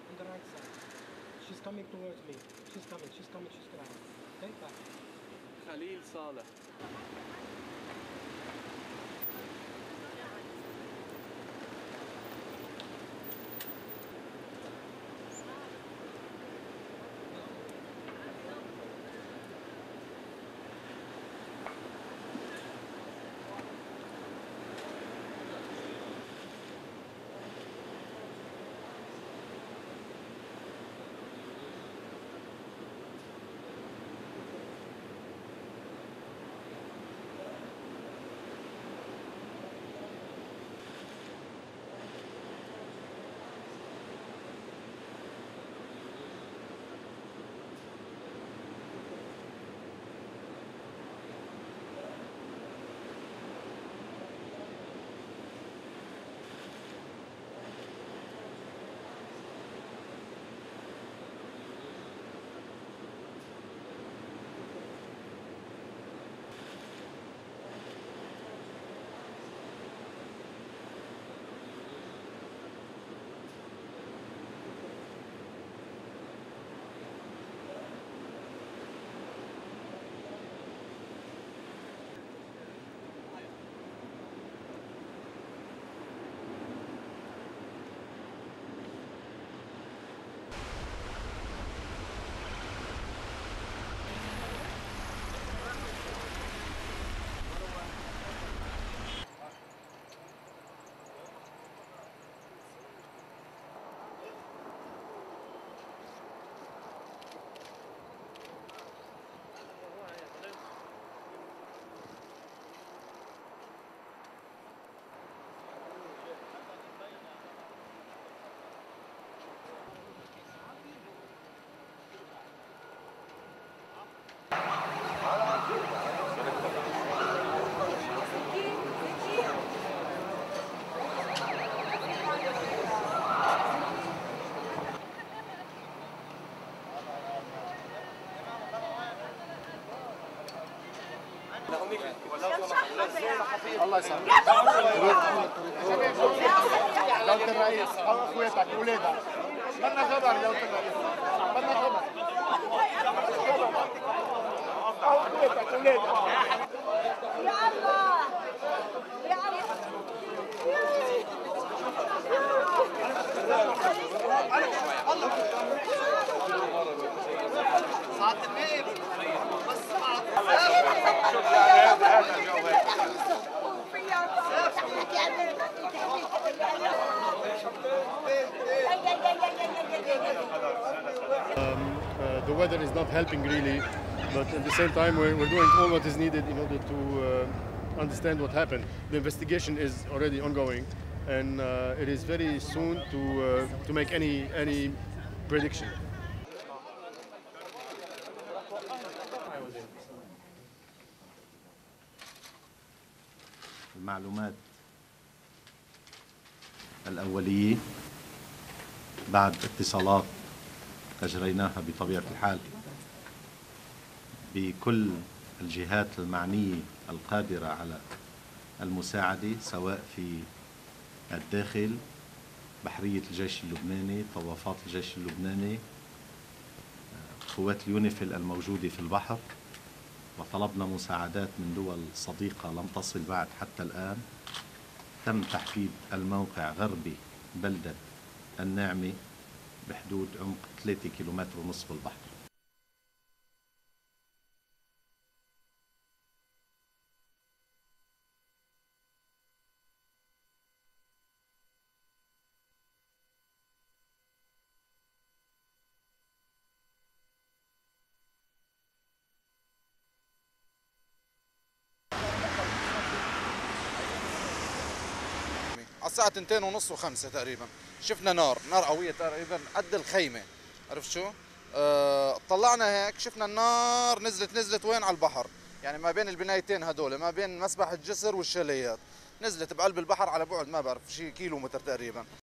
on the right side. She's coming towards me. She's coming. She's coming. Okay, back. خليل صالح. الله يسلمك. جلالة الرئيس أو أخواتك أولادك بدنا خبر. جلالة الرئيس بدنا خبر أو أخواتك أولادك. يا الله يا الله. سعادة النائب بس The weather is not helping really, but at the same time we're doing all what is needed in order to understand what happened. The investigation is already ongoing, and it is very soon to make any prediction. المعلومات الأولية بعد اتصالات أجريناها بطبيعة الحال بكل الجهات المعنية القادرة على المساعدة، سواء في الداخل، بحرية الجيش اللبناني، طوافات الجيش اللبناني، قوات اليونيفيل الموجودة في البحر، وطلبنا مساعدات من دول صديقة لم تصل بعد حتى الآن. تم تحديد الموقع غربي بلدة الناعمة بحدود عمق 3 كيلومتر ونصف بالبحر. على الساعة 2:30 و5 تقريبا شفنا نار قوية تقريبا قد الخيمة، عرفت شو؟ طلعنا هيك شفنا النار نزلت وين؟ على البحر، يعني ما بين البنايتين هدول، ما بين مسبح الجسر والشاليات، نزلت بقلب البحر على بعد ما بعرف شي كيلومتر تقريبا.